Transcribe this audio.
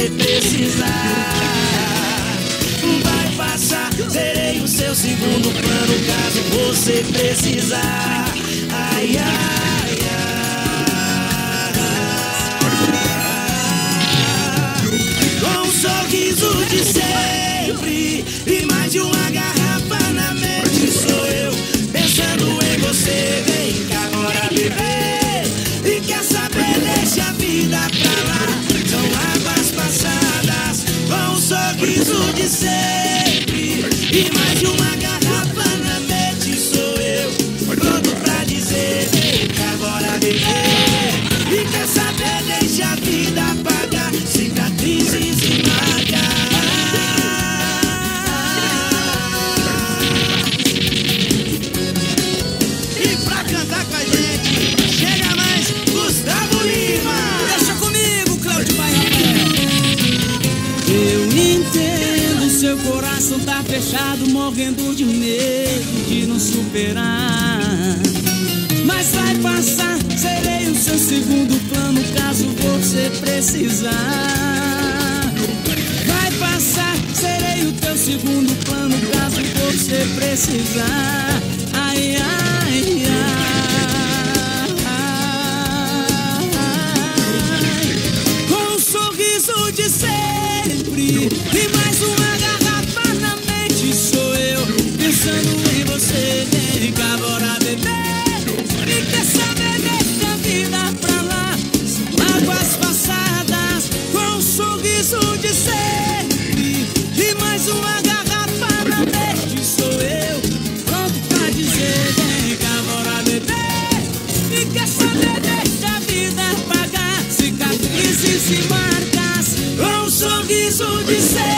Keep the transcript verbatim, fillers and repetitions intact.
você precisar. Vai passar, serei o seu segundo plano caso você precisar. Ai, ai, ai. Com um sorriso de sempre e mais de uma garrafa na mente, sou eu pensando em você. Vem cá agora beber, e quer saber, deixa a vida pra lá. São águas passadas, com um sorriso de sempre e mais de uma garrafa na mente, sou eu pronto pra dizer: vem cá agora beber, e quer saber, deixa a vida apagar cicatrizes e marcas. E pra cantar com a gente, chega mais Gustavo Lima. Deixa comigo, Cláudio Rafael. Eu entendo, seu coração tá fechado, morrendo de medo de não superar. Mas vai passar, serei o seu segundo plano caso você precisar. Vai passar, serei o teu segundo plano caso você precisar. Ai, ai, ai. Com um sorriso de sempre e mais uma garrafa na mente, sou eu pensando em você. Vem cá, bora beber, e quer saber, deixa a vida pra lá. Águas passadas, com um sorriso de sempre e mais uma garrafa na mente, sou eu pronto pra dizer: vem cá, bora beber, e quer saber, deixa a vida apagar cicatrizes e marcas, com um sorriso de sempre